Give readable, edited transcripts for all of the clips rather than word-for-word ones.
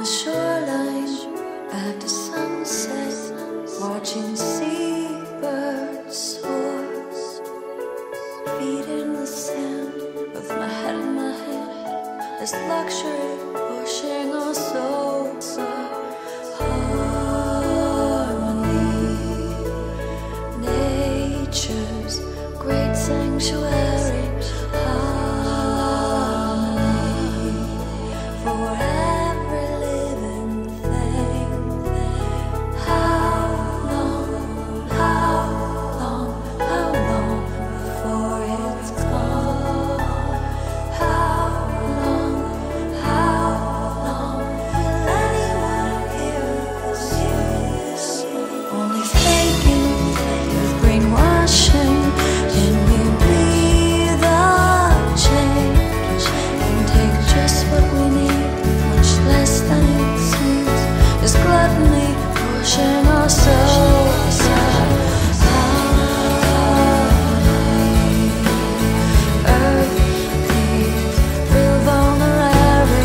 the shoreline after sunset, watching seabirds soar, feet in the sand with my head in my hand. This luxury pushing our souls harmony, nature's great sanctuary. Harmony for every living thing. How long before it's gone? How long will anyone hear this? Only faking with brainwashing. Can we be the change and take just what we need, much less than it seems? Is gluttony pushing our souls? Earth needs real vulnerary.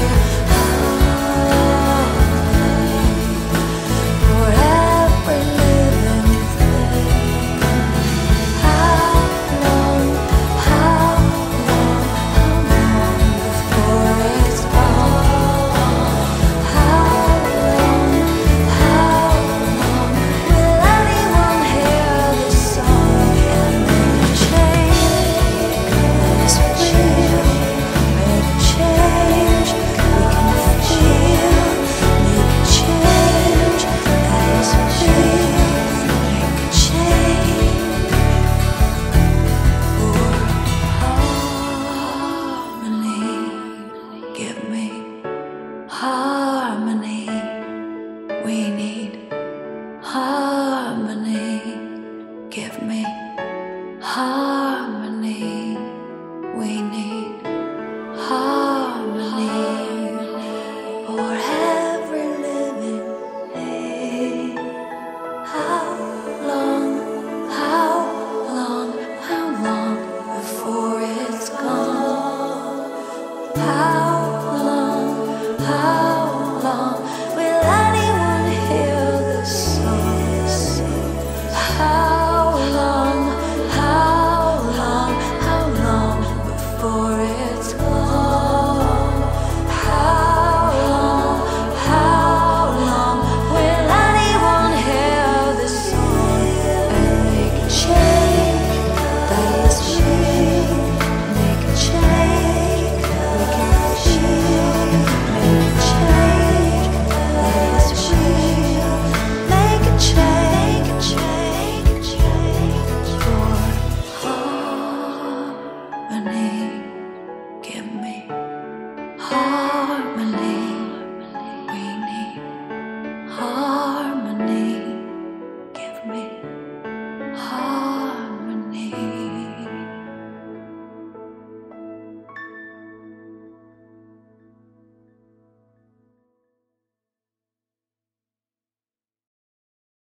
For every living thing. How long before it's gone? How long will anyone hear this song and make a change? Let us feel, make a change. We can feel, make a change. Let us feel, make a change. For harmony, give me harmony. We need harmony. Give me harmony.